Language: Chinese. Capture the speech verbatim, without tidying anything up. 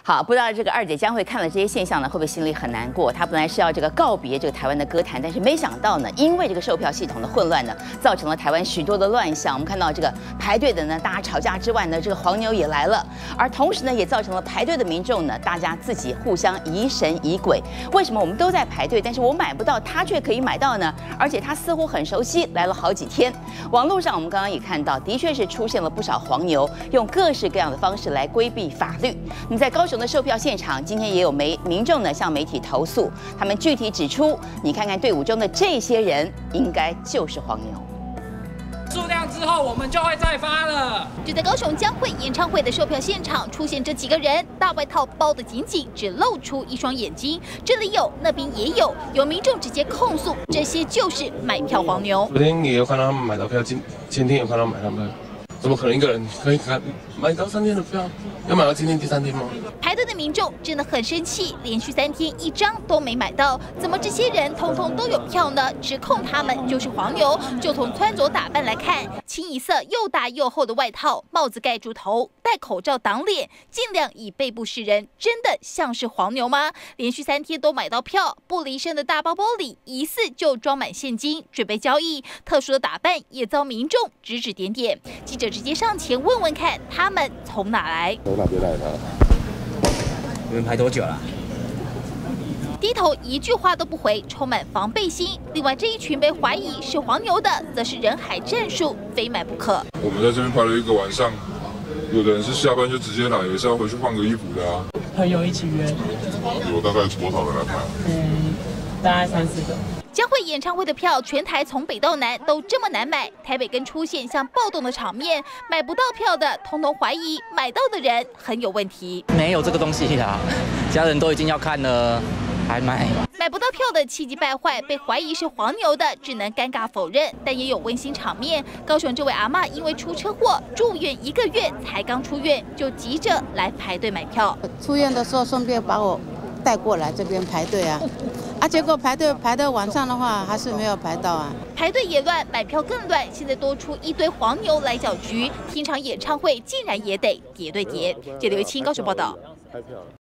好，不知道这个二姐将会看了这些现象呢，会不会心里很难过？她本来是要这个告别这个台湾的歌坛，但是没想到呢，因为这个售票系统的混乱呢，造成了台湾许多的乱象。我们看到这个排队的呢，大家吵架之外呢，这个黄牛也来了，而同时呢，也造成了排队的民众呢，大家自己互相疑神疑鬼。为什么我们都在排队，但是我买不到，他却可以买到呢？而且他似乎很熟悉，来了好几天。网络上我们刚刚也看到，的确是出现了不少黄牛，用各式各样的方式来规避法律。那么在高雄的售票现场，今天也有媒民众呢向媒体投诉，他们具体指出，你看看队伍中的这些人，应该就是黄牛。 数量之后，我们就会再发了。 就在高雄江蕙演唱会的售票现场，出现这几个人，大外套包得紧紧，只露出一双眼睛。这里有，那边也有，有民众直接控诉，这些就是买票黄牛。 昨天也有看到他们买到票，今前天有看到买到票。怎么可能一个人可以看买到三天的票？要买到今天第三天吗？ 排队的民众真的很生气，连续三天一张都没买到，怎么这些人通通都有票呢？指控他们就是黄牛。就从穿着打扮来看，清一色又大又厚的外套，帽子盖住头，戴口罩挡脸，尽量以背部示人，真的像是黄牛吗？连续三天都买到票，不离身的大包包里疑似就装满现金，准备交易。特殊的打扮也遭民众指指点点。记者直接上前问问看，他们从哪来？ 从哪边来的？ 你们排多久了？ 低头一句话都不回，充满防备心。另外这一群被怀疑是黄牛的，则是人海战术，非买不可。 我们在这边排了一个晚上，有的人是下班就直接来，也是要回去换个衣服的啊。 朋友一起约， 有大概多少人来排？ 嗯，大概三四个。 江蕙演唱会的票，全台从北到南都这么难买，台北更出现像暴动的场面，买不到票的，统统怀疑买到的人很有问题。 没有这个东西啦，家人都已经要看了，还买。 买不到票的气急败坏，被怀疑是黄牛的，只能尴尬否认。但也有温馨场面，高雄这位阿嬷因为出车祸住院一个月，才刚出院就急着来排队买票。 出院的时候顺便把我带过来这边排队啊。啊，结果排队排到晚上的话，还是没有排到啊。 排队也乱，买票更乱，现在多出一堆黄牛来搅局，听场演唱会竟然也得叠对叠。记者刘清高雄报道。